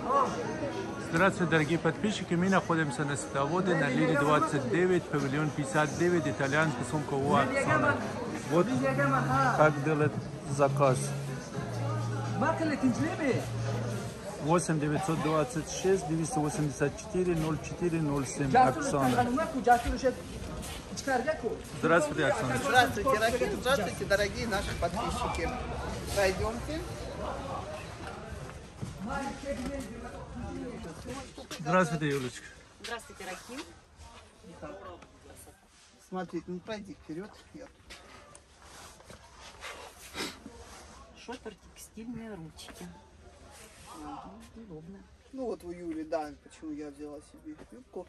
Здравствуйте, дорогие подписчики. Мы находимся на садоводе на Лире 29, павильон 59, итальянский сумка у Оксаны. Вот как делать заказ. 8 926 284 0407 Оксана. Здравствуйте, Оксана. Здравствуйте, Рахим. Здравствуйте, дорогие наши подписчики. Пойдемте. Здравствуйте, Юлечка. Здравствуйте, Рахим. Смотрите, ну пройди вперед. Шопер, текстильные ручки. Удобно. Ну вот у Юли, да, почему я взяла себе юбку.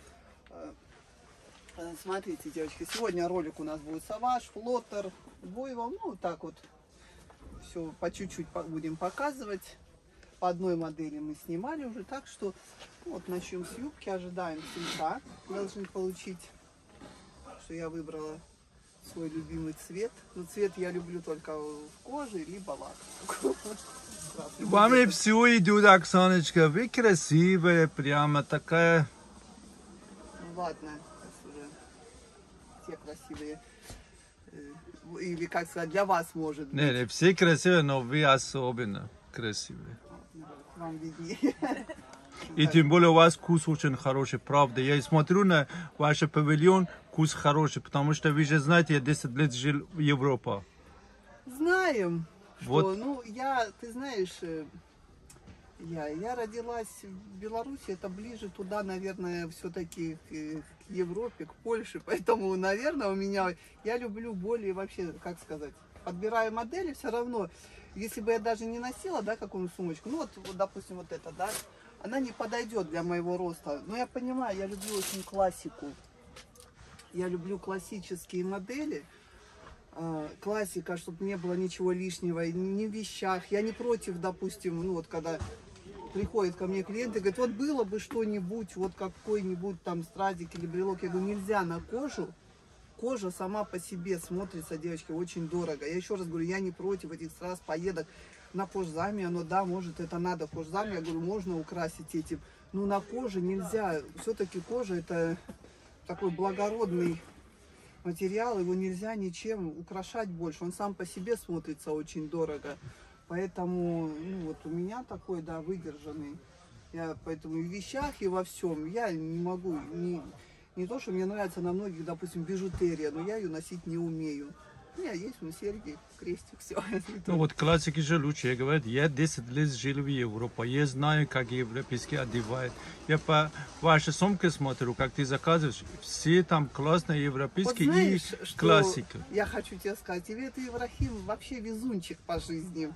Смотрите, девочки, сегодня ролик у нас будет Savage, Флоттер, Буйвол. Ну, так вот все по чуть-чуть будем показывать. По одной модели мы снимали уже, так что вот начнем с юбки, ожидаем цвета, должны получить, что я выбрала свой любимый цвет. Но цвет я люблю только в коже, либо лак. Вами все идет, Оксаночка, вы красивая, прямо такая. Ладно, сейчас уже те красивые, или как сказать, для вас может быть. Не, все красивые, но вы особенно красивые. Вам виднее. И тем более у вас вкус очень хороший, правда. Я смотрю на ваш павильон, вкус хороший, потому что вы же знаете, я 10 лет жил в Европе. Знаем, что, Вот. ну, ты знаешь, я родилась в Беларуси, это ближе туда, наверное, все-таки к Европе, к Польше, поэтому, наверное, у меня, я люблю более вообще, как сказать, подбираю модели все равно. Если бы я даже не носила, да, какую-нибудь сумочку, ну вот, допустим, вот эта, да, она не подойдет для моего роста. Но я понимаю, я люблю очень классику. Я люблю классические модели. Классика, чтобы не было ничего лишнего ни в вещах. Я не против, допустим, ну вот когда приходят ко мне клиенты, говорят, вот было бы что-нибудь, вот какой-нибудь там стразик или брелок. Я говорю, нельзя на кожу. Кожа сама по себе смотрится, девочки, очень дорого. Я еще раз говорю, я не против этих страз, поедок на кожзаме. Но да, может, это надо кожзаме. Я говорю, можно украсить этим. Но на коже нельзя. Все-таки кожа это такой благородный материал. Его нельзя ничем украшать больше. Он сам по себе смотрится очень дорого. Поэтому, ну вот у меня такой, да, выдержанный. Я поэтому и в вещах, и во всем. Я не могу, не то, что мне нравится на многих, допустим, бижутерия, но я ее носить не умею. У меня есть серьги, крестик, все. Ну вот классики же лучше. Я говорю, я 10 лет жил в Европе. Я знаю, как европейские одевают. Я по вашей сумке смотрю, как ты заказываешь. Все там классные европейские, вот знаешь, и классика. Я хочу тебе сказать, тебе ты, Ибрахим, вообще везунчик по жизни.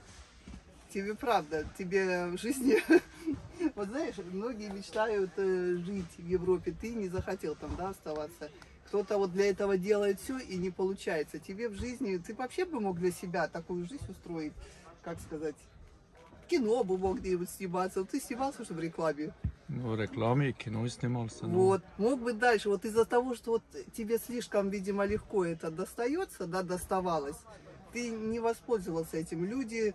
Тебе правда, тебе в жизни... Вот знаешь, многие мечтают жить в Европе, ты не захотел там, да, оставаться. Кто-то вот для этого делает все и не получается. Тебе в жизни, ты вообще бы мог для себя такую жизнь устроить, как сказать, в кино бы мог где-нибудь сниматься. Ты снимался, что в рекламе? Ну, в рекламе и кино снимался. Ну. Вот, мог бы дальше, вот из-за того, что вот тебе слишком, видимо, легко это достается, да, доставалось, ты не воспользовался этим. Люди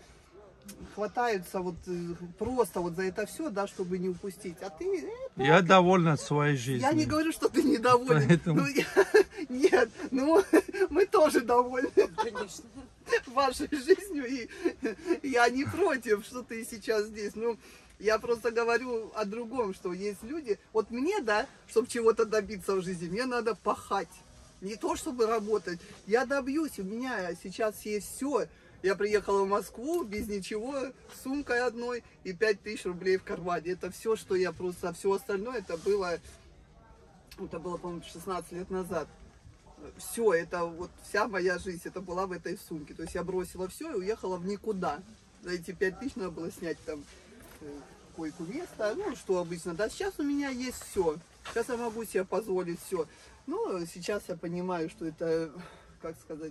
хватаются вот просто вот за это все, да, чтобы не упустить. А ты... Я довольна своей жизнью. Я не говорю, что ты недоволен. Поэтому... Нет, ну мы тоже довольны. Конечно. Вашей жизнью. И я не против, что ты сейчас здесь. Ну, я просто говорю о другом, что есть люди... Вот мне, да, чтобы чего-то добиться в жизни, мне надо пахать. Не то, чтобы работать. Я добьюсь, у меня сейчас есть все. Я приехала в Москву без ничего, с сумкой одной и 5000 рублей в кармане. Это все, что я просто... Все остальное это было, по-моему, 16 лет назад. Все, это вот вся моя жизнь, это была в этой сумке. То есть я бросила все и уехала в никуда. За эти 5000 надо было снять там койку место, ну, что обычно. Да, сейчас у меня есть все. Сейчас я могу себе позволить все. Но сейчас я понимаю, что это, как сказать...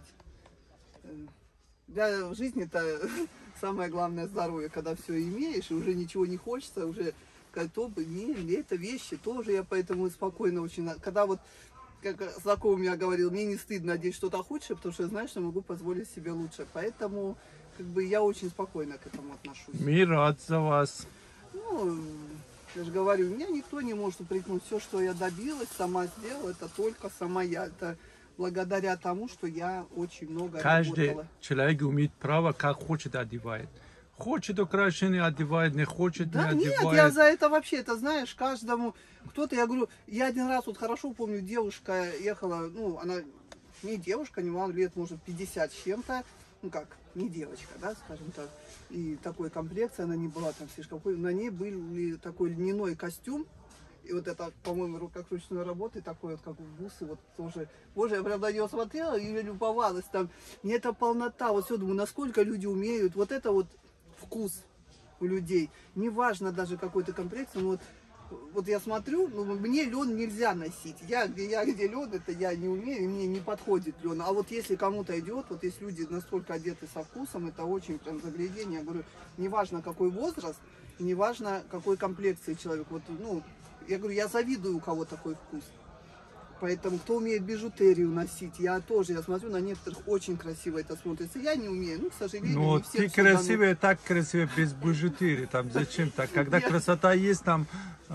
Для жизни-то самое главное здоровье, когда все имеешь, и уже ничего не хочется, уже то бы, не, это вещи тоже, я поэтому спокойно очень, когда вот, как знакомый меня говорил, мне не стыдно одеть что-то худшее, потому что я знаю, что могу позволить себе лучше, поэтому, как бы, я очень спокойно к этому отношусь. Мир рад за вас. Ну, Я же говорю, меня никто не может упрекнуть. Все, что я добилась, сама сделала, это только сама я. Это благодаря тому, что я очень много Каждый работала. человек имеет право, как хочет одевает. Хочет украшения одевает, не хочет Да не нет, одевает. я за это вообще, это знаешь, каждому, кто-то, я говорю, я один раз вот хорошо помню, девушка ехала, ну, она не девушка, не мало лет, может, 50 с чем-то, ну как, не девочка, да, скажем так, и такой комплекции она не была там слишком, на ней был такой льняной костюм, и вот это, по-моему, рукокручной работы, такой вот, как в бусы, вот тоже. Боже, я прям на нее смотрела и любовалась там. И эта полнота, вот все, думаю, насколько люди умеют, вот это вот вкус у людей. Неважно даже какой-то комплекции, но вот я смотрю, ну, мне лен нельзя носить. Где лен, это я не умею, и мне не подходит лен. А вот если кому-то идет, вот если люди настолько одеты со вкусом, это очень прям заглядение. Я говорю, неважно какой возраст, неважно какой комплекции человек. Вот, ну, я говорю, я завидую, у кого такой вкус. Поэтому, кто умеет бижутерию носить, я тоже, я смотрю, на некоторых очень красиво это смотрится. Я не умею, ну, к сожалению, Ну, не всем ты всё дано. красивая, так красивая, без бижутерии. Там зачем так? Когда красота есть, там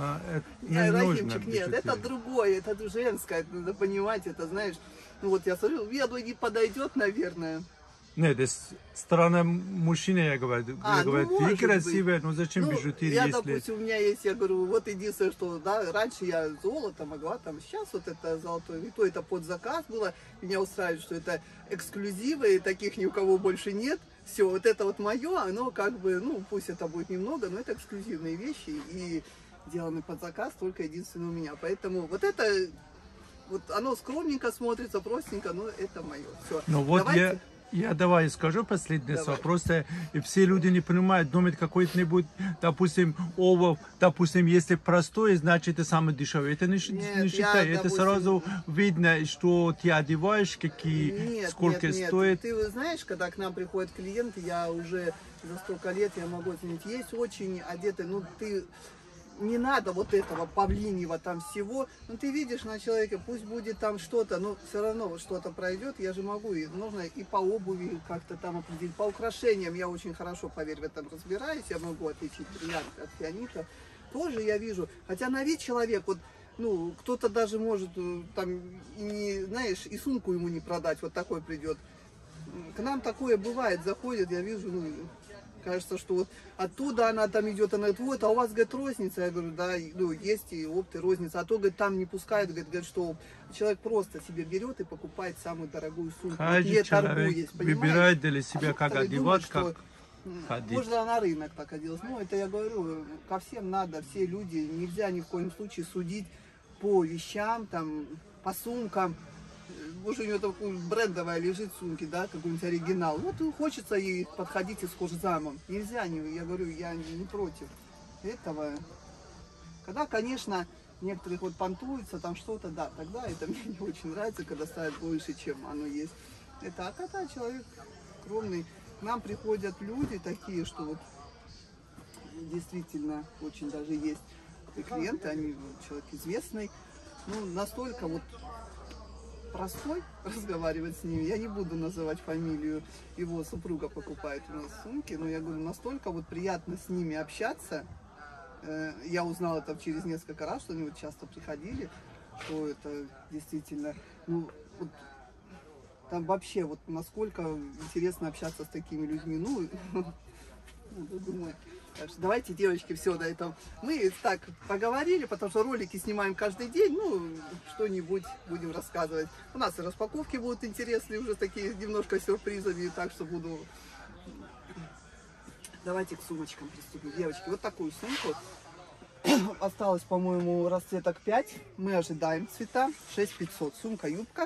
не нужно Рахимчик, нет, это бижутерия. другое, это женское, это надо понимать, это, знаешь, ну вот я смотрю, я думаю, не подойдет, наверное. Нет, с стороны мужчины я говорю, ну, ты может красивая, быть. но зачем Ну, бижутерия, я, если... допустим, у меня есть, я говорю, вот единственное, что, да, раньше я золото могла, там, сейчас вот это золотое, и то это под заказ было, меня устраивает, что это эксклюзивы, и таких ни у кого больше нет, все, вот это вот мое, оно как бы, ну, пусть это будет немного, но это эксклюзивные вещи, и сделаны под заказ только единственно у меня, поэтому вот это, вот оно скромненько смотрится, простенько, но это мое, все. Ну вот я давай скажу последнее Давай. слово. Просто и все люди не понимают, думают какой-нибудь, допустим, обувь, допустим, если простой, значит это самое дешевое. Это не считай, это допустим, сразу видно, что ты одеваешь, какие, сколько нет. стоит. Ты знаешь, когда к нам приходят клиенты, я уже за столько лет, я могу оценить, есть очень одетые, ну ты... Не надо вот этого павлиньего там всего. Ну, ты видишь на человеке, пусть будет там что-то, но все равно вот что-то пройдет, я же могу, и нужно и по обуви как-то там определить, по украшениям я очень хорошо, поверь, в этом разбираюсь, я могу отличить бриллиант от фианита. Тоже я вижу, хотя на вид человек, вот, ну, кто-то даже может там, и не, знаешь, и сумку ему не продать, вот такой придет. К нам такое бывает, заходит, я вижу, ну, кажется, что вот оттуда она там идет, она говорит, вот, а у вас, говорит, розница. Я говорю, да, ну, есть и опт, и розница. А то, говорит, там не пускают, говорит, что человек просто себе берет и покупает самую дорогую сумку. Каждый Не человек торгуясь, понимаешь? выбирает для себя, как некоторые одевать, думают, как ходить. можно на рынок так оделась. Ну, это я говорю, ко всем надо, все люди, нельзя ни в коем случае судить по вещам, там, по сумкам. Может, у нее такая брендовая лежит сумки, да, какой-нибудь оригинал. Вот хочется ей подходить и с кожзамом. Нельзя, я говорю, я не против этого. Когда, конечно, некоторые вот понтуются, там что-то, да, тогда это мне не очень нравится, когда ставят больше, чем оно есть. Это, а когда человек скромный, к нам приходят люди такие, что вот действительно очень даже есть клиенты, они, человек известный, ну, настолько вот простой разговаривать с ними. Я не буду называть фамилию, его супруга покупает у нас сумки, но я говорю, настолько вот приятно с ними общаться. Я узнала это через несколько раз, что они вот часто приходили, что это действительно, ну, вот, там вообще вот насколько интересно общаться с такими людьми. Ну, думаю. Так что давайте, девочки, все на этом. Мы так поговорили, потому что ролики снимаем каждый день. Ну, что-нибудь будем рассказывать. У нас и распаковки будут интересные, уже такие немножко сюрпризами. Так что буду... Давайте к сумочкам приступим. Девочки, вот такую сумку. Осталось, по-моему, расцветок 5. Мы ожидаем цвета. 6500. Сумка-юбка.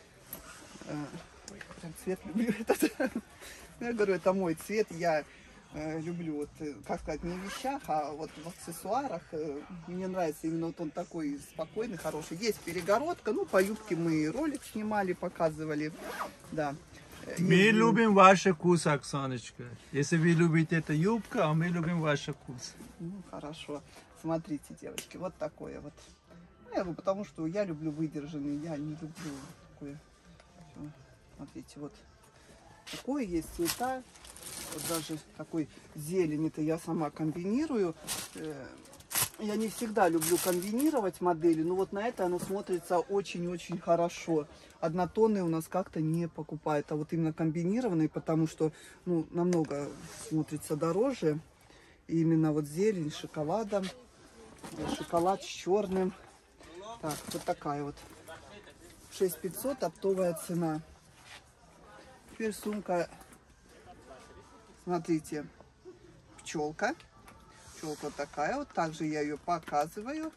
Прям цвет люблю этот. Я говорю, это мой цвет. Я люблю, вот, как сказать, не в вещах, а вот в аксессуарах. Мне нравится именно вот он такой спокойный, хороший. Есть перегородка, ну, по юбке мы ролик снимали, показывали, да. Мы любим ваш вкус, Оксаночка. Если вы любите эту юбку, а мы любим ваш вкус. Ну, хорошо. Смотрите, девочки, вот такое вот. Ну, потому что я люблю выдержанный, я не люблю такое. Смотрите, вот такое есть цвета. Вот даже такой зелень, это я сама комбинирую. я не всегда люблю комбинировать модели, но вот на это оно смотрится очень-очень хорошо. Однотонные у нас как-то не покупают, а вот именно комбинированные, потому что, ну, намного смотрится дороже. И именно вот зелень с шоколадом, шоколад с черным. Так, вот такая вот. 6500 оптовая цена. Теперь сумка, смотрите, пчелка. Пчелка вот такая вот. Также я ее показываю.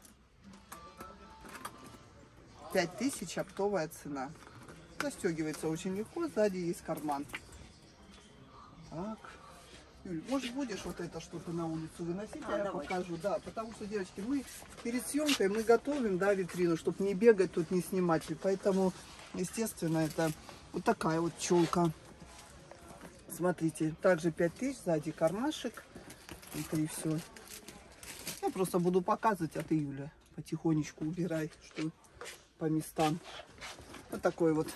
5000 оптовая цена. Застегивается очень легко. Сзади есть карман. Так. Юль, может, будешь вот это что-то на улицу выносить, а я давай. покажу. Да, потому что, девочки, мы перед съемкой мы готовим, да, витрину, чтобы не бегать тут, не снимать. И поэтому, естественно, это вот такая вот пчелка. Смотрите, также 5000, сзади кармашек. Внутри все. Я просто буду показывать, а ты, Юля, потихонечку убирай, что по местам. Вот такой вот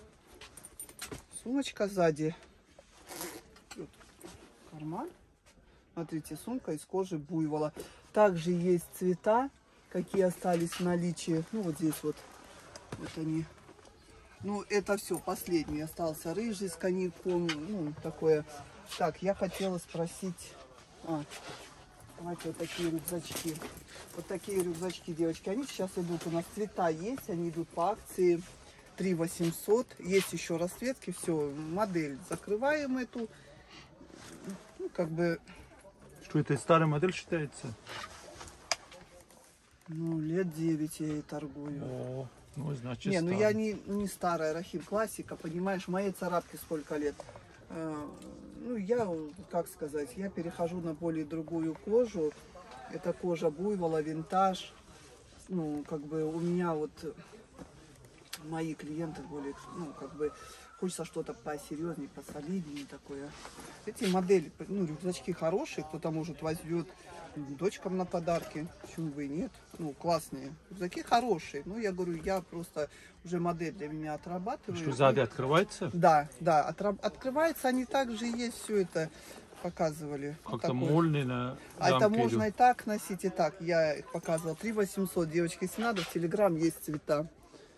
сумочка сзади. Вот карман. Смотрите, сумка из кожи буйвола. Также есть цвета, какие остались в наличии. Ну, вот здесь вот. Вот они. Ну, это все, последний остался. Рыжий с коньяком. Ну, такое. Так, я хотела спросить... Давайте вот такие рюкзачки. Вот такие рюкзачки, девочки. Они сейчас идут, у нас цвета есть, они идут по акции 3800. Есть еще расцветки, все, модель закрываем эту. Ну, как бы... Что это старая модель считается? Ну, лет 9 я ей торгую. О, ну, значит, Не, ну старая. я не старая, Рахим, классика, понимаешь, моей царапке сколько лет. Ну, я, как сказать, я перехожу на более другую кожу. Это кожа буйвола, винтаж. Ну, как бы у меня вот мои клиенты более, ну, как бы хочется что-то посерьезнее, посолиднее такое. Эти модели, ну, рюкзачки хорошие, кто-то, может, возьмет дочкам на подарки, почему бы и нет. Ну, классные. Рюкзаки хорошие. Ну, я говорю, я просто уже модель для меня отрабатываю. Что, сзади открывается? Да, да, открывается, они также есть, все это показывали. Вот Как-то такой. мольный на А это замке можно идет. и так носить, и так. Я их показывала. 3800, девочки, если надо, в Телеграм есть цвета.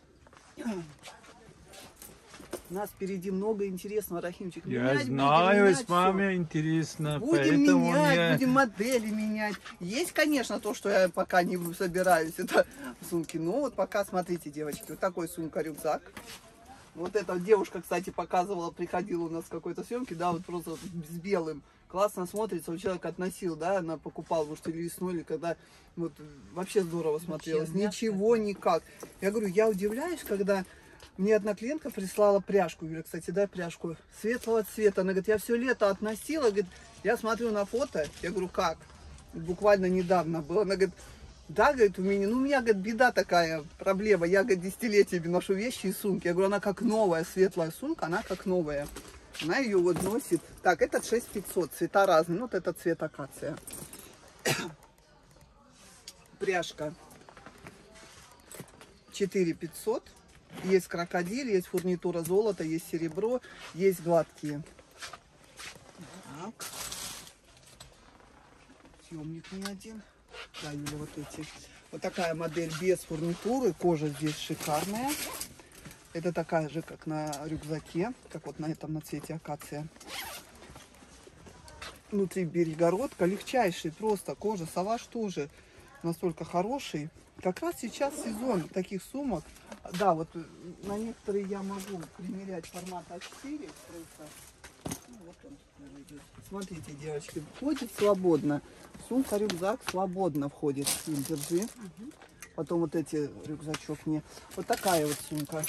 У нас впереди много интересного, Рахимчик. Я Менять знаю, будем, с менять вами всё. интересно, Будем поэтому менять, мне... будем модели менять. Есть, конечно, то, что я пока не собираюсь, это сумки. Но вот пока, смотрите, девочки, вот такой сумка-рюкзак. Вот эта вот девушка, кстати, показывала, приходила у нас в какой-то съемке, да, вот просто с белым. Классно смотрится, у человека относил, да, она покупала, может, или весной, или когда, вот, вообще здорово смотрелось. Ничего, никак. Я говорю, я удивляюсь, когда мне одна клиентка прислала пряжку, Юля, кстати, дай пряжку, светлого цвета. Она говорит, я все лето относила, говорит, я смотрю на фото, я говорю, как? Буквально недавно было. Она говорит, да, говорит, у меня, говорит, беда такая, проблема. Я, говорит, десятилетиями ношу вещи и сумки. Я говорю, она как новая, светлая сумка, она как новая. Она ее вот носит. Так, этот 6500, цвета разные. Ну, вот это цвет акация. Пряжка 4500. Есть крокодил, есть фурнитура золота, есть серебро, есть гладкие. Так. Съемник не один. Да, Юля, вот эти. Вот такая модель без фурнитуры. Кожа здесь шикарная. Это такая же, как на рюкзаке, как вот на этом, на цвете акация. Внутри перегородка, легчайший просто. Кожа, салаш тоже настолько хороший. Как раз сейчас сезон таких сумок. Да, вот на некоторые я могу примерять формат А4. Просто. Ну, вот он идет. Смотрите, девочки, входит свободно. Сумка-рюкзак свободно входит. Держи. Потом вот эти рюкзачок мне. Вот такая вот сумка.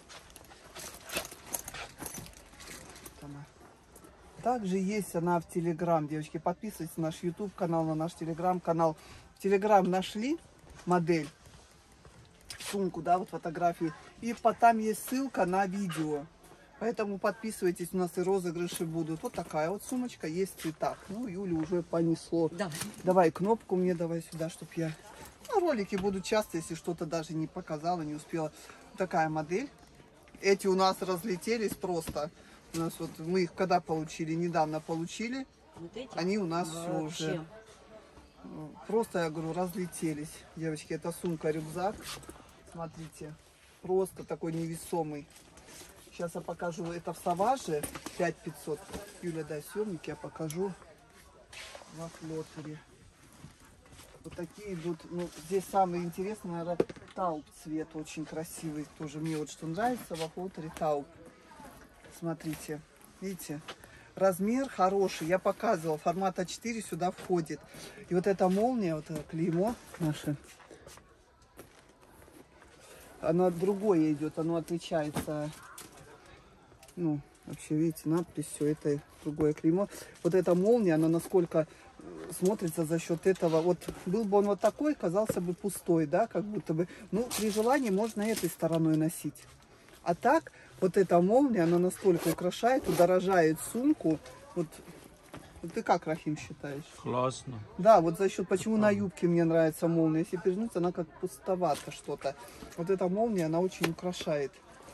Также есть она в Телеграм, девочки. Подписывайтесь на наш YouTube канал, на наш Телеграм канал. В Телеграм нашли модель, сумку, да, вот фотографию. И там есть ссылка на видео. Поэтому подписывайтесь, у нас и розыгрыши будут. Вот такая вот сумочка есть в цветах. Ну, Юля уже понесло. Да. Давай кнопку мне, давай сюда, чтобы я... Ну, ролики будут часто, если что-то даже не показала, не успела. Вот такая модель. Эти у нас разлетелись просто. У нас вот мы их когда получили, недавно получили. Вот эти? Они у нас все Вообще. уже. Просто, я говорю, разлетелись. Девочки, это сумка-рюкзак. Смотрите, просто такой невесомый. Сейчас я покажу. Это в Саваже 5500. Юля, дай съемник, я покажу. Во Флотере. Вот такие идут. Ну, здесь самое интересное, наверное, тауп цвет. Очень красивый. Тоже мне вот что нравится во Флотере тауп. Смотрите. Видите? Размер хороший. Я показывала. Формат А4 сюда входит. И вот эта молния, вот это клеймо наше. Оно другое идет. Оно отличается. Ну, вообще, видите, надпись, все это другое клеймо. Вот эта молния, она насколько смотрится за счет этого. Вот был бы он вот такой, казался бы пустой, да, как будто бы. Ну, при желании можно этой стороной носить. А так, вот эта молния, она настолько украшает, удорожает сумку. Вот ты как, Рахим, считаешь? Классно. Да, вот за счет, почему на юбке мне нравится молния. Если перевернуться, она как пустовато что-то. Вот эта молния, она очень украшает.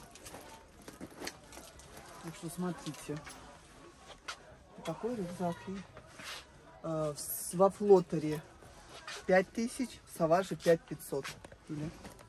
Так что смотрите. Такой рюкзак. Во Флотере 5000, в Саваже 5500. Или...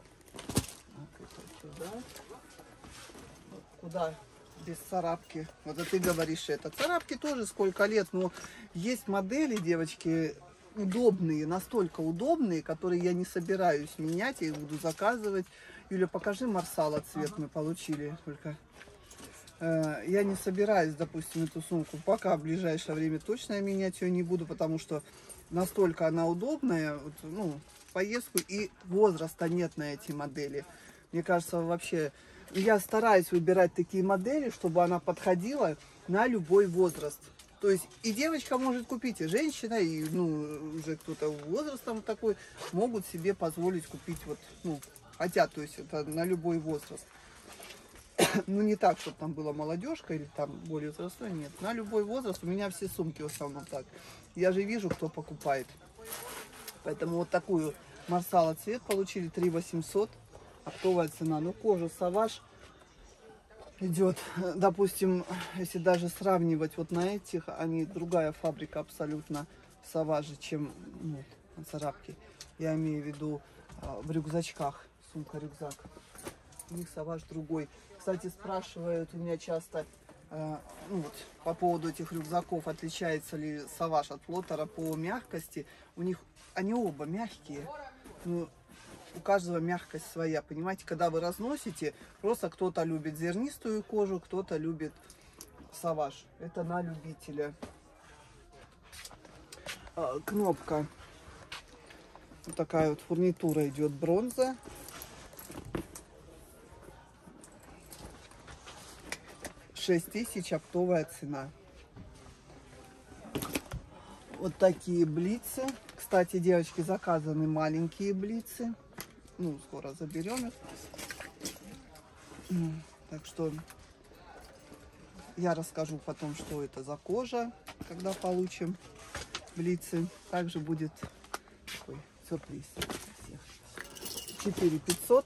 Сюда. Куда? Без царапки. Вот ты говоришь это. Царапки тоже сколько лет, но есть модели, девочки, удобные, настолько удобные, которые я не собираюсь менять, я их буду заказывать. Юля, покажи Марсала цвет мы получили только. Я не собираюсь, допустим, эту сумку пока в ближайшее время точно менять ее не буду, потому что настолько она удобная, вот, ну, в поездку, и возраста нет на эти модели. Мне кажется, вообще, я стараюсь выбирать такие модели, чтобы она подходила на любой возраст. То есть и девочка может купить, и женщина, и ну, уже кто-то возрастом такой, могут себе позволить купить, вот, ну, хотят, то есть это на любой возраст. Ну, не так, чтобы там была молодежка или там более взрослая, нет. На любой возраст. У меня все сумки в основном так. Я же вижу, кто покупает. Поэтому вот такую Марсала цвет получили 3800. Оптовая цена. Ну, кожа Саваж идет, допустим, если даже сравнивать вот на этих, они другая фабрика абсолютно в Саваже, чем ну, на царапке. Я имею в виду в рюкзачках. Сумка-рюкзак. У них Саваж другой. Кстати, спрашивают у меня часто ну вот, по поводу этих рюкзаков, отличается ли Саваж от Флотера по мягкости. У них они оба мягкие, но у каждого мягкость своя. Понимаете, когда вы разносите, просто кто-то любит зернистую кожу, кто-то любит Саваж. Это на любителя. Кнопка. Вот такая вот фурнитура идет, бронза. 6000 оптовая цена. Вот такие блицы. Кстати, девочки, заказаны маленькие блицы. Ну, скоро заберем их. Так что я расскажу потом, что это за кожа, когда получим блицы. Также будет такой сюрприз. 4500.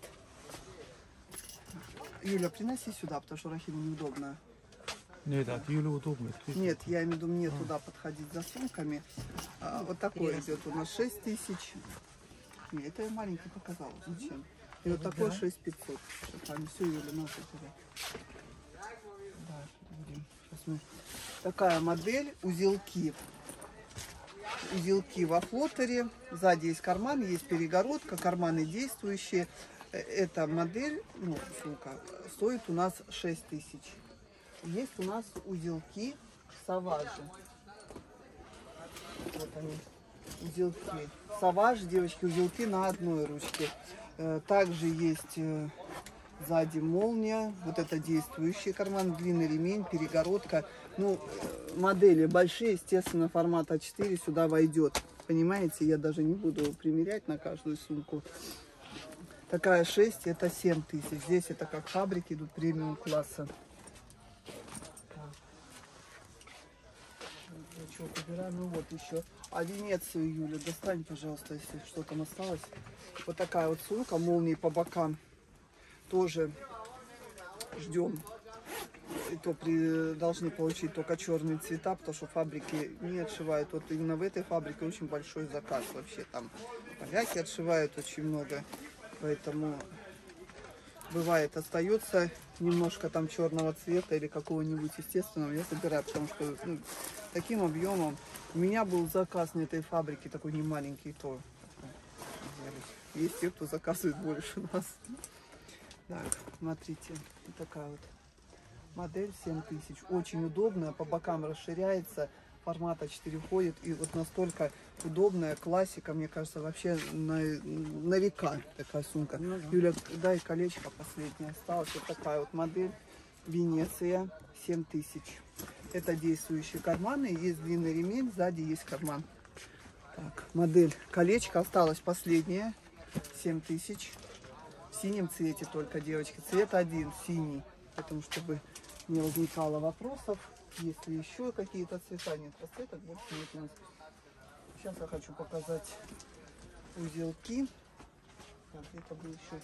Юля, приноси сюда, потому что Рахиму неудобно. Нет, от Юли удобно. Нет, я имею в виду мне туда подходить за сумками. Вот такой идет у нас 6000. Нет, это я маленький показала. Зачем? И вот такой 6500. Все, Юля, надо туда. Да, будем. Сейчас мы... Такая модель, узелки. Узелки во Флотере. Сзади есть карман, есть перегородка, карманы действующие. Эта модель, ну, сумка, стоит у нас 6000. Есть у нас узелки Саважи. Вот они, узелки. Саваж, девочки, узелки на одной ручке. Также есть сзади молния. Вот это действующий карман, длинный ремень, перегородка. Ну, модели большие, естественно, формат А4 сюда войдет. Понимаете, я даже не буду примерять на каждую сумку. Такая 6, это 7000. Здесь это как фабрики идут премиум класса. Ну вот еще. А Венецию, Юля, достань, пожалуйста, если что там осталось. Вот такая вот сумка, молнии по бокам. Тоже ждем. И то должны получить только черные цвета, потому что фабрики не отшивают. Вот именно в этой фабрике очень большой заказ вообще. Там поляки отшивают очень много. Поэтому бывает остается немножко там черного цвета или какого-нибудь естественного. Я собираю, потому что таким объемом. У меня был заказ на этой фабрике такой не маленький, то есть те, кто заказывает больше нас. Так, смотрите, вот такая вот модель 7000. Очень удобная, по бокам расширяется, формат А4 входит. И вот настолько удобная, классика, мне кажется, вообще на века такая сумка. Ну, да. Юля, дай колечко последнее осталось. Вот такая вот модель Венеция 7000. Это действующие карманы, есть длинный ремень, сзади есть карман. Так, модель колечко осталось последнее 7000. В синем цвете только, девочки. Цвет один, синий. Поэтому, чтобы не возникало вопросов, если еще какие-то цвета нет, расцветок больше нет у нас. Сейчас я хочу показать узелки. Так, это был еще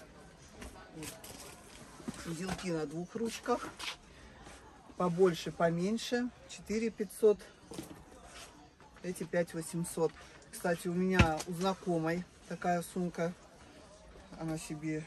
вот. Узелки на двух ручках. Побольше, поменьше. 4500. Эти 5800. Кстати, у меня у знакомой такая сумка. Она себе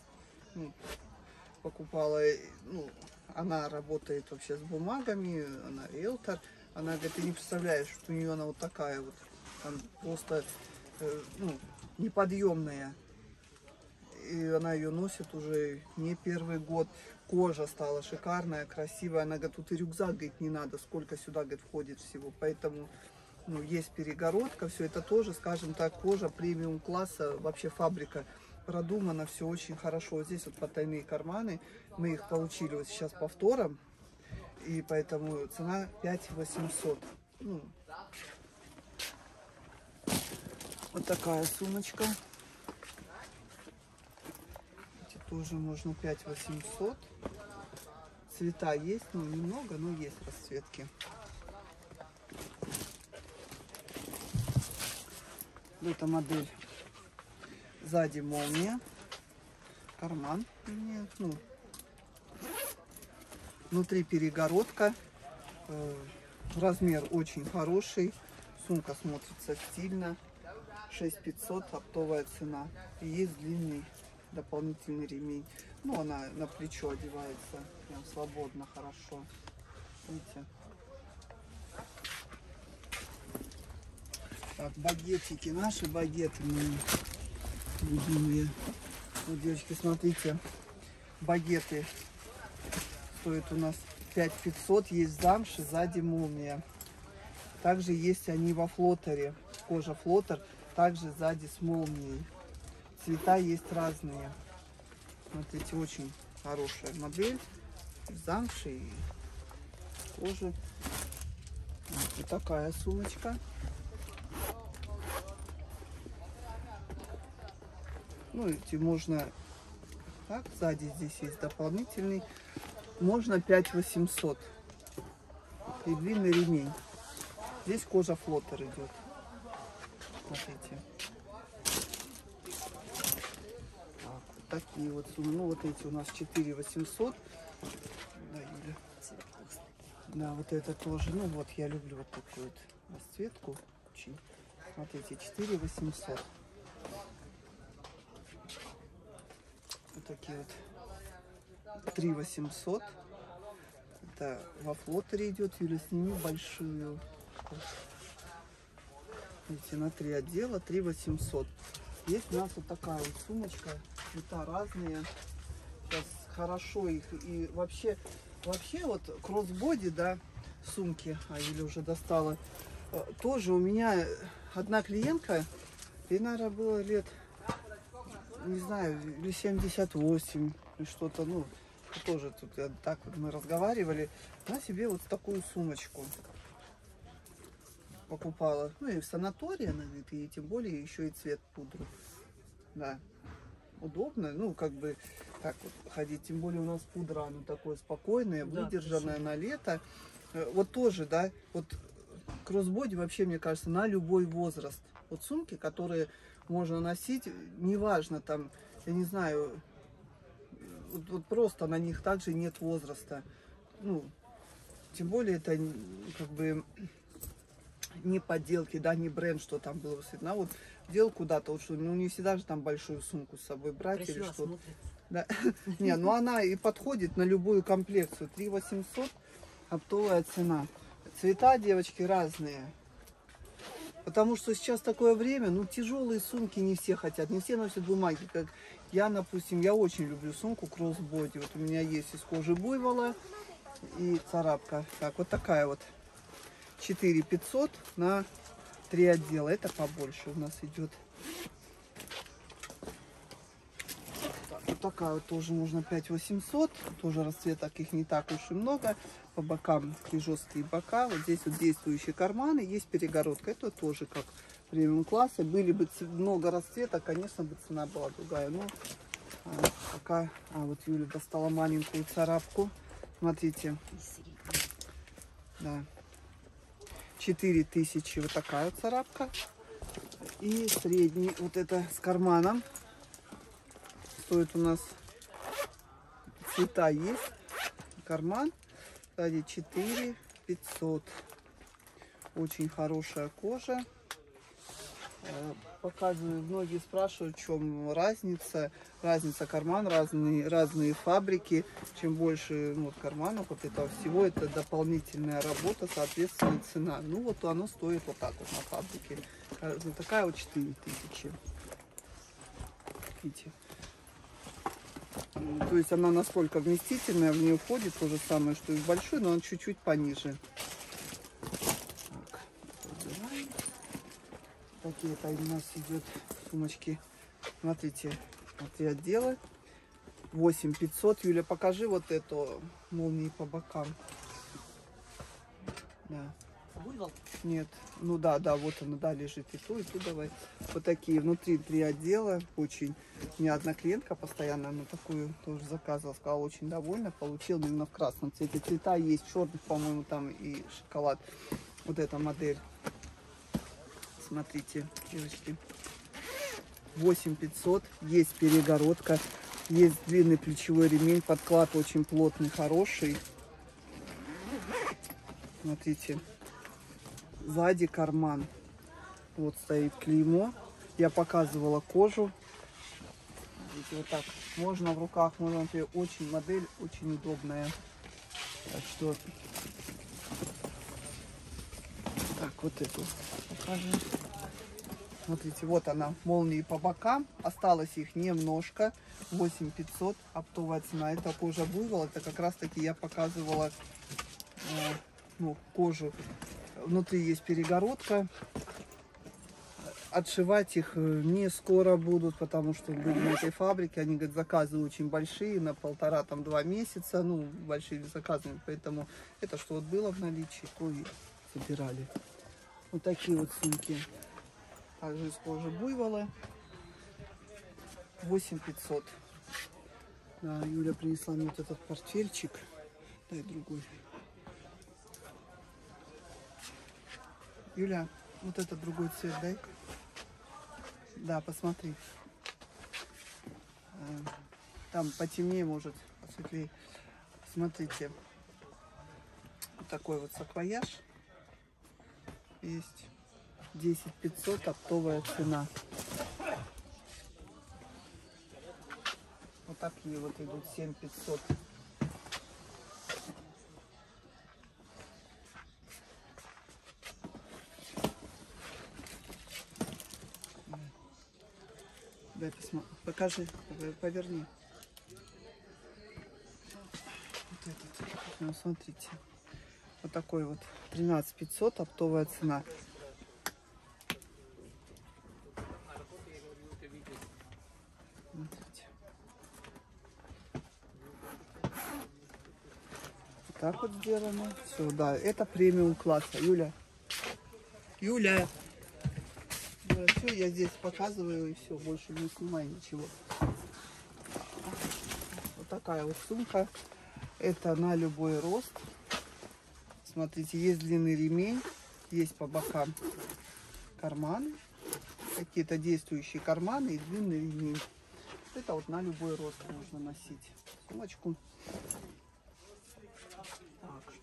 покупала, она работает вообще с бумагами, она риэлтор. Она говорит, ты не представляешь, что у нее она вот такая вот, там просто неподъемная. И она ее носит уже не первый год. Кожа стала шикарная, красивая. Она говорит, тут и рюкзак, говорит, не надо, сколько сюда, говорит, входит всего. Поэтому есть перегородка, все это тоже, скажем так, кожа премиум класса, вообще фабрика. Продумано все очень хорошо. Вот здесь вот потайные карманы. Мы их получили вот сейчас повтором. И поэтому цена 5800. Вот такая сумочка. Эти тоже можно 5800. Цвета есть, немного, но есть расцветки. Эта модель. Сзади молния, карман, внутри перегородка, размер очень хороший, сумка смотрится стильно, 6500 оптовая цена, и есть длинный дополнительный ремень, она на плечо одевается, прям свободно, хорошо, видите. Так, багетики, наши багеты, любимые. Вот, девочки, смотрите, багеты стоят у нас 5500, есть замши, сзади молния. Также есть они во флотере, кожа флотер, также сзади с молнией. Цвета есть разные. Смотрите, очень хорошая модель, замши и кожа. Вот такая сумочка. Эти можно так, сзади здесь есть дополнительный, можно 5800 и длинный ремень. Здесь кожа флотер идет. Смотрите. Так, вот такие вот суммы. Вот эти у нас 4800. Да, Юля. Да, вот это тоже. Вот я люблю вот такую вот расцветку. Очень. Смотрите, 4800. Вот такие вот 3800. Это во флотере идет. Юля, сними большую. Видите, на 3 отдела 3800. Есть у нас вот такая вот сумочка. Цвета разные. Сейчас хорошо их. И вообще вот кроссбоди, да, сумки. Юля уже достала. Тоже у меня одна клиентка. Ей, наверное, было лет, не знаю, или 78, что-то, тоже тут так вот мы разговаривали. Она себе вот такую сумочку покупала. И в санатории она говорит, и тем более еще и цвет пудры. Да, удобно, как бы так вот ходить. Тем более у нас пудра, она такое спокойное, выдержанное на лето. Вот тоже, да, вот кроссбоди вообще, мне кажется, на любой возраст. Вот сумки, которые можно носить, неважно там, я не знаю, вот просто на них также нет возраста. ну, тем более это как бы не подделки, да, не бренд, что там было видно. А вот дел куда-то, вот что, ну, не всегда же там большую сумку с собой брать или Красиво что-то. смотрится. Да. Не, ну она и подходит на любую комплекцию. 3800 оптовая цена. Цвета, девочки, разные. Потому что сейчас такое время, ну, тяжелые сумки не все хотят, не все носят бумаги. Как я, допустим, я очень люблю сумку кроссбоди. Вот у меня есть из кожи буйвола и царапка. Так, вот такая вот. 4500 на 3 отдела. Это побольше у нас идет. Так, вот такая вот тоже нужно 5800. Тоже расцветок их не так уж и много. По бокам жесткие бока. Вот здесь вот действующие карманы. Есть перегородка. Это тоже как премиум класса. Были бы много расцветок, конечно бы цена была другая. Но пока... вот Юля достала маленькую царапку. Смотрите. Да. 4000 вот такая вот царапка. И средний вот это с карманом. Стоит у нас, цвета есть. Карман. Кстати, 4500. Очень хорошая кожа. Показываю, многие спрашивают, в чем разница. Разница карман, разные фабрики. Чем больше вот, карманов вот этого всего, это дополнительная работа, соответственно, цена. Ну вот оно стоит вот так вот на фабрике. Вот такая вот 4000. Видите? То есть она настолько вместительная, в нее входит то же самое, что и в большой, но он чуть-чуть пониже. Так, убираем. Такие-то у нас идет сумочки. Смотрите, вот 3 отдела. 8500. Юля, покажи вот эту молнии по бокам. Да. Буйвол? Нет. Ну да, вот она, да, лежит и ту, давай. Вот такие внутри 3 отдела. Очень. У меня одна клиентка постоянно, она такую тоже заказывала, сказала, очень довольна. Получила именно в красном цвете. Цвета есть, черных, по-моему, там и шоколад. Вот эта модель. Смотрите, девочки. 8500. Есть перегородка. Есть длинный плечевой ремень. Подклад очень плотный, хороший. Смотрите. Сзади карман. Вот стоит клеймо. Я показывала кожу. Видите, вот так. Можно в руках, можно. Очень модель, очень удобная. Так что... Так, вот эту покажем. Смотрите, вот она, молнии по бокам. Осталось их немножко. 8500, оптовая цена. Это кожа буйвола. Это как раз таки я показывала кожу. Внутри есть перегородка. Отшивать их не скоро будут, потому что были на этой фабрике. Они, говорят, заказы очень большие, на 1,5-2 месяца. Ну, большие заказы. Поэтому это что вот было в наличии, то и собирали. Вот такие вот сумки. Также из кожи буйвола. 8500. Да, Юля принесла мне вот этот портфельчик. Дай другой. Юля, вот этот другой цвет дай. Да, посмотри. Там потемнее, может, посветлее. Смотрите. Вот такой вот саквояж. Есть. 10500, оптовая цена. Вот такие вот идут 7500. Дай посмотри, покажи, поверни. Вот этот. Ну, смотрите. Вот такой вот 13500, оптовая цена. Смотрите. Вот так вот сделано. Все, да, это премиум класса. Юля. Юля. Да, все, я здесь показываю и все, больше не снимаю ничего. Вот такая вот сумка. Это на любой рост. Смотрите, есть длинный ремень, есть по бокам карманы, какие-то действующие карманы и длинный ремень. Это вот на любой рост можно носить сумочку.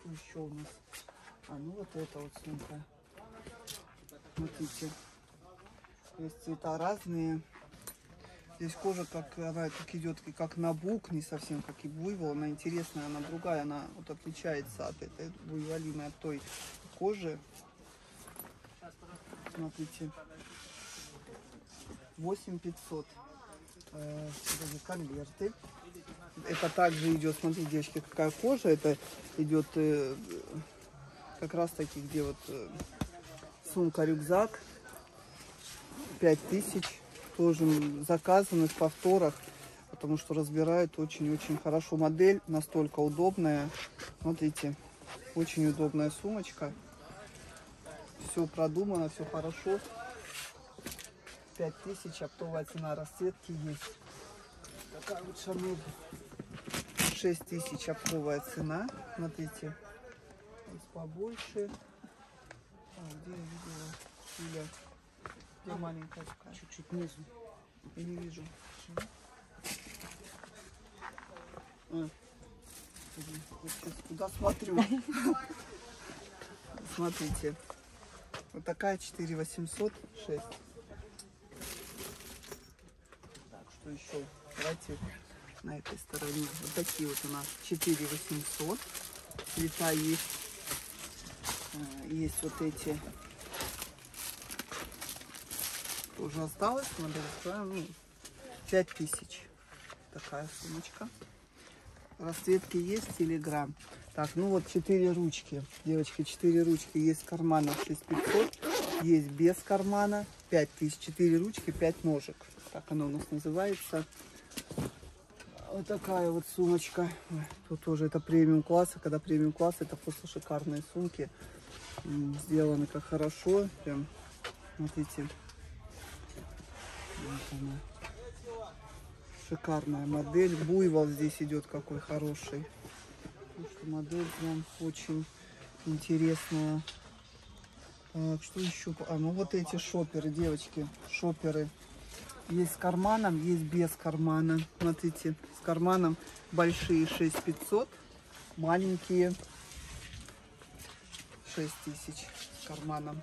Что еще у нас? Ну вот эта вот сумка. Смотрите. Здесь цвета разные. Здесь кожа, как она так идет, как набук, не совсем как и буйвол. Она интересная, она другая, она вот отличается от этой буйволины, от той кожи. Смотрите. 8500. Конверты. Это также идет, смотрите, девочки, какая кожа. Это идет как раз таки, где вот сумка-рюкзак. 5000. Тоже заказаны в повторах, потому что разбирают очень-очень хорошо. Модель настолько удобная. Смотрите, очень удобная сумочка. Все продумано, все хорошо. 5000, оптовая цена, расцветки есть. Такая вот Шанель. 6000, оптовая цена. Смотрите, есть побольше. Где я видела? Юля. Где маленькая такая? Чуть-чуть внизу. Я не вижу. Вот сейчас куда смотрю. Смотрите. Вот такая 4806. Так, что еще? Давайте на этой стороне. Вот такие вот у нас 4800. Цвета есть. Есть вот эти. Тоже осталось. Модель 5000. Такая сумочка. Расцветки есть, Телеграм. Так, ну вот 4 ручки. Девочки, 4 ручки. Есть с карманом 6500. Есть без кармана 5000. 4 ручки, 5 ножек. Так оно у нас называется. Вот такая вот сумочка. Тут тоже это премиум класса. Когда премиум класс, это просто шикарные сумки. Сделаны как хорошо. Прям, смотрите. Вот она. Шикарная модель. Буйвол здесь идет какой хороший. Потому что модель прям очень интересная. Так, что еще? Ну вот эти шоперы, девочки. Шоперы. Есть с карманом, есть без кармана. Смотрите, с карманом большие 6500. Маленькие 6000 с карманом.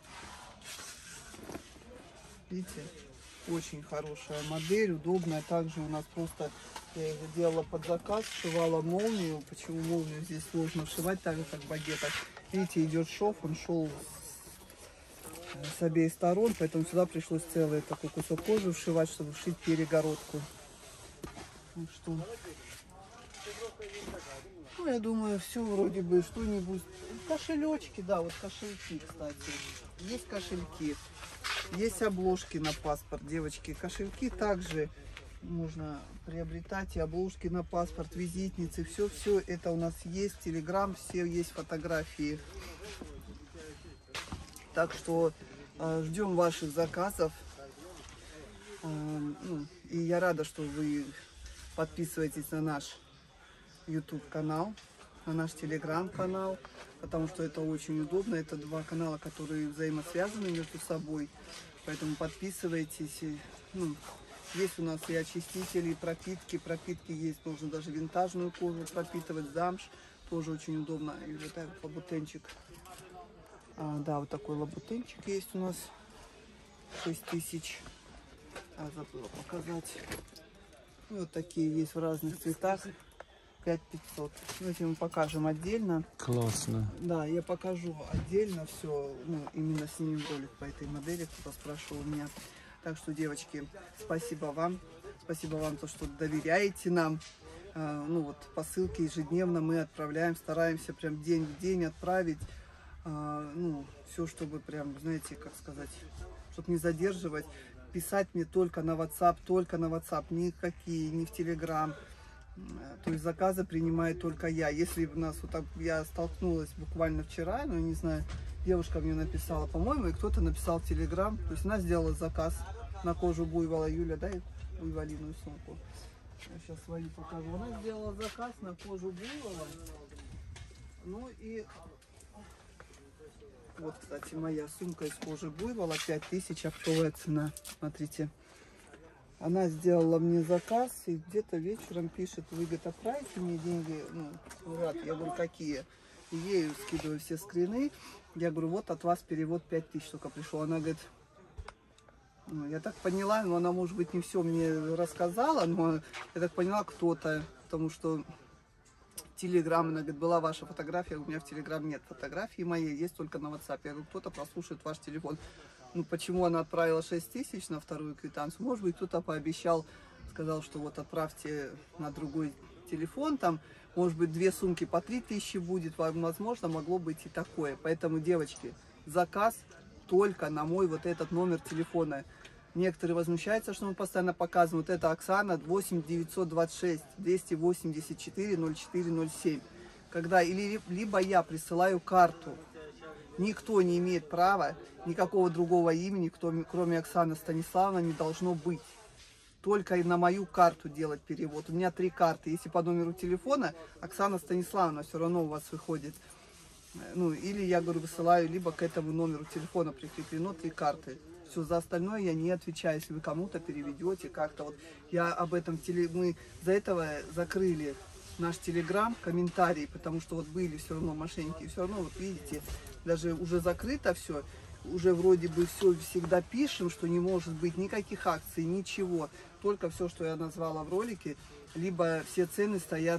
Видите? Очень хорошая модель, удобная. Также у нас просто, я их делала под заказ, сшивала молнию. Почему молнию здесь сложно вшивать, так же как в багетах. Видите, идет шов, он шел с обеих сторон, поэтому сюда пришлось целый такой кусок кожи вшивать, чтобы вшить перегородку. Ну что, ну, я думаю, все вроде бы что-нибудь. Кошелечки, да, вот кошельки, кстати. Есть кошельки. Есть обложки на паспорт, девочки. Кошельки также можно приобретать. И обложки на паспорт, визитницы. Все это у нас есть. Телеграм, все есть фотографии. Так что ждем ваших заказов. И я рада, что вы подписываетесь на наш YouTube канал, на наш Telegram канал, потому что это очень удобно. Это два канала, которые взаимосвязаны между собой. Поэтому подписывайтесь. Есть у нас и очистители, и пропитки. Пропитки есть, можно даже винтажную кожу пропитывать, замш. Тоже очень удобно. И вот так лабутенчик. Да, вот такой лабутенчик есть у нас. 6000. Забыла показать. Вот такие есть в разных цветах. 5500. Давайте мы покажем отдельно. Классно. Да, я покажу отдельно все. Именно снимем ролик по этой модели, кто спрашивал меня. Так что, девочки, спасибо вам. Спасибо вам, то, что доверяете нам. Вот посылки ежедневно мы отправляем. Стараемся прям день в день отправить. Все, чтобы прям, знаете, как сказать, чтобы не задерживать. Писать мне только на WhatsApp, никакие, не в Telegram. То есть заказы принимает только я. Если у нас вот так, я столкнулась буквально вчера, не знаю, девушка мне написала, по-моему, и кто-то написал в Telegram. То есть она сделала заказ на кожу буйвола. Юля, дай буйволиную сумку. Я сейчас свою покажу. Она сделала заказ на кожу буйвола. Ну и вот, кстати, моя сумка из кожи буйвола, 5000, оптовая цена. Смотрите. Она сделала мне заказ и где-то вечером пишет: вы отправите мне деньги, Мурат. Я говорю, какие? И ей скидываю все скрины. Я говорю, вот от вас перевод 5000 только пришел. Она говорит, ну, я так поняла, но она, может быть, не все мне рассказала, но я так поняла, кто-то, потому что Телеграм, она говорит, была ваша фотография, у меня в Телеграм нет фотографии моей, есть только на WhatsApp. Я говорю, кто-то прослушает ваш телефон. Ну, почему она отправила 6000 на вторую квитанцию? Может быть, кто-то пообещал, сказал, что вот отправьте на другой телефон, там, может быть, 2 сумки по 3000 будет, возможно, могло быть и такое. Поэтому, девочки, заказ только на мой вот этот номер телефона. Некоторые возмущаются, что мы постоянно показываем. Вот это Оксана 8 926 284 0407. Когда либо я присылаю карту, никто не имеет права, никакого другого имени, кроме Оксаны Станиславовны, не должно быть. Только на мою карту делать перевод. У меня 3 карты. Если по номеру телефона, Оксана Станиславовна все равно у вас выходит. Ну, или я, говорю, высылаю, либо к этому номеру телефона прикреплено 3 карты. Все, за остальное я не отвечаю, если вы кому-то переведете как-то. Вот я об этом, мы за этого закрыли наш телеграм, комментарии, потому что вот были все равно мошенники. И все равно, вот видите, даже уже закрыто все, уже вроде бы все всегда пишем, что не может быть никаких акций, ничего. Только все, что я назвала в ролике, либо все цены стоят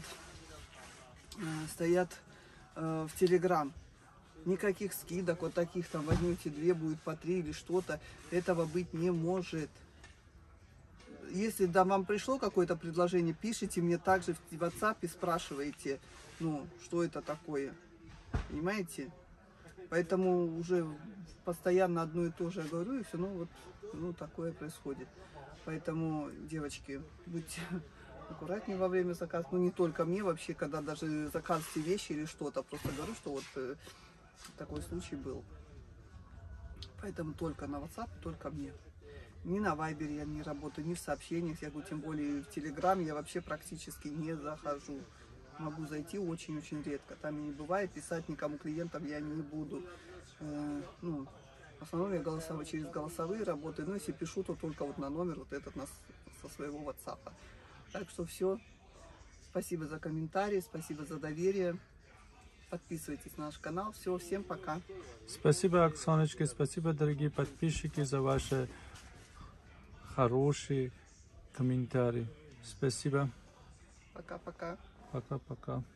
в Телеграм. Никаких скидок, вот таких там возьмете 2, будет по 3 или что-то, этого быть не может. Если да, вам пришло какое-то предложение, пишите мне также в WhatsApp и спрашивайте, ну, что это такое, понимаете? Поэтому уже постоянно одно и то же говорю, и все равно вот, ну, такое происходит. Поэтому, девочки, будьте аккуратнее во время заказа. Ну, не только мне, вообще, когда даже заказываете вещи или что-то, просто говорю, что вот такой случай был. Поэтому только на WhatsApp, только мне. Ни на Viber я не работаю, ни в сообщениях, я говорю, тем более в Telegram я вообще практически не захожу. Могу зайти очень-очень редко. Там и не бывает, писать никому клиентам я не буду. Ну, в основном я через голосовые работаю. Но если пишу, то только вот на номер вот этот со своего WhatsApp. Так что все. Спасибо за комментарии, спасибо за доверие. Подписывайтесь на наш канал. Все, всем пока. Спасибо, Оксаночка, спасибо, дорогие подписчики, за ваши хорошие комментарии. Спасибо. Пока-пока. Пока-пока.